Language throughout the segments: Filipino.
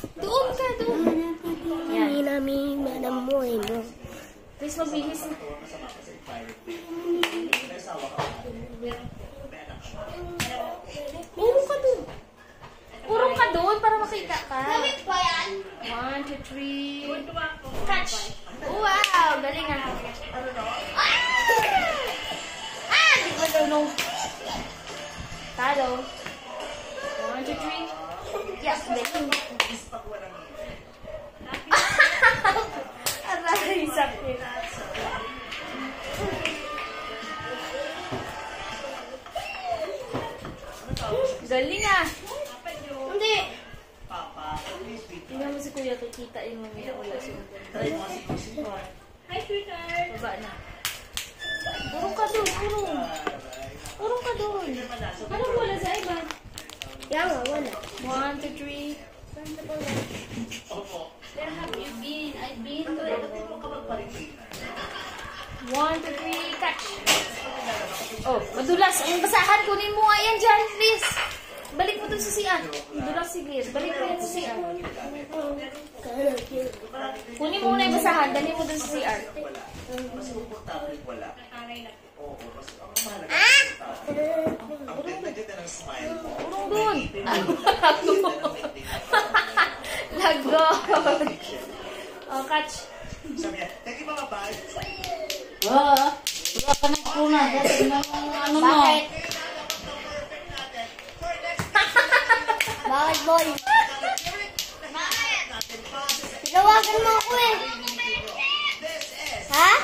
Doon ka, doon. Yan. Namin manamoy mo. Please, magbihis na. Puro ka doon. Puro ka doon para makita ka. 1, 2, 3. Catch. Wow, galing ah. Di ko tulong. Talo. 1, 2, 3. Yes, galing. Aray, sakit. Galing ah. Hindi. Tingnan mo si Kuya, kikita yung mamaya wala siya. Hi, sweetheart. Baba na. Urong ka doon, urong. Urong ka doon. Anong wala sa iba? Yan nga, wala. 1, 2, 3. Where have you been? I've been to 1, 2, 3, catch. Oh, madulas. Ang basahan, kunin mo nga yan dyan, please. Balik mo dun sa CR. Madulas, sige. Balik mo yan sa CR. Kunin mo muna yung basahan, dali mo dun sa CR. Urong dun. Lagot. Oh, catch. Wala ka na kuna. Ano mo? Bakit? Bakit, boy? Tinawagan mo ako eh. Ha?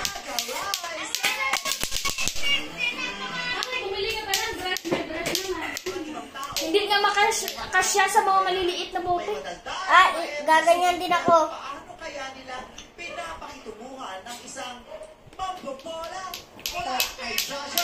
Hindi nga makasya sa mga maliliit na bote. Ah, gaganyan din ako. Paano kaya nila pinapakitunguhan ng isang mambobola mula kay Joshua